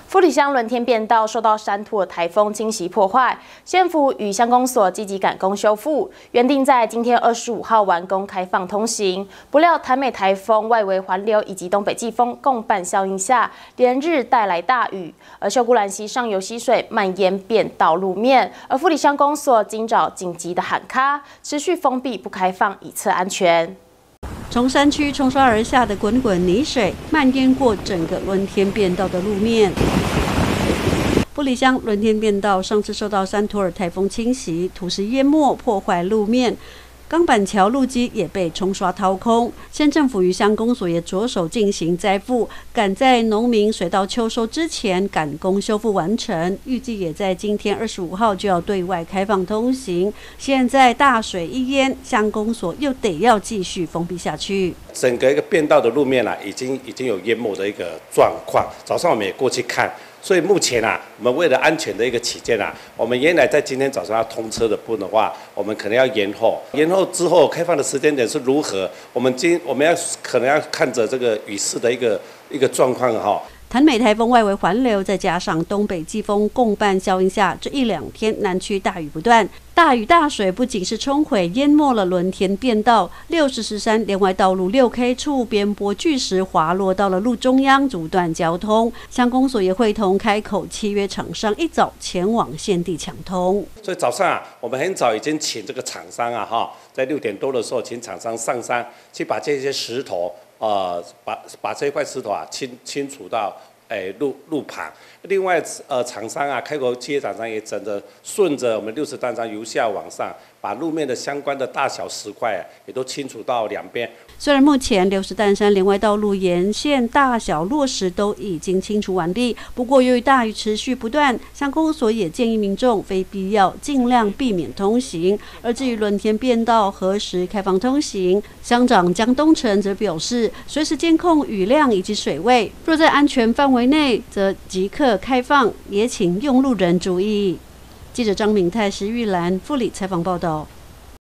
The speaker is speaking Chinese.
富里乡轮天变道受到山土台风侵袭破坏，县府与乡公所积极赶工修复，原定在今天25号完工开放通行。不料台美台风、外围环流以及东北季风共伴效应下，连日带来大雨，而秀姑兰溪上游溪水蔓延遍道路面，而富里乡公所今早紧急的喊卡，持续封闭不开放，以测安全。 从山区冲刷而下的滚滚泥水，蔓延过整个轮天变道的路面。富里乡轮天变道上次受到山土尔台风侵袭，土石淹没，破坏路面。 钢板桥路基也被冲刷掏空，县政府与乡公所也着手进行灾复，赶在农民水稻秋收之前赶工修复完成，预计也在今天25号就要对外开放通行。现在大水一淹，乡公所又得要继续封闭下去。 整个一个变道的路面已经有淹没的一个状况。早上我们也过去看。 所以目前我们为了安全的一个起见我们原来在今天早上要通车的部分的话，我们可能要延后。延后之后开放的时间点是如何？我们可能要看着这个雨势的一个状况台美台风外围环流，再加上东北季风共伴效应下，这1、2天南区大雨不断。大雨大水不仅是冲毁淹没了轮天变道，60石山连外道路6K 处边坡巨石滑落到了路中央，阻断交通。乡公所也会同开口契约厂商一早前往现地抢通。 所以早上我们很早已经请这个厂商在6点多的时候，请厂商上山去把这些石头。 把这一块石头清除到路旁。另外厂商开口企业厂商也整个顺着我们60担山由下往上，把路面的相关的大小石块也都清除到两边。 虽然目前60担山连外道路沿线大小落石都已经清除完毕，不过由于大雨持续不断，乡公所也建议民众非必要尽量避免通行。而至于轮天变道何时开放通行，乡长江东成则表示，随时监控雨量以及水位，若在安全范围内，则即刻开放，也请用路人注意。记者张敏泰、石玉兰富里采访报道。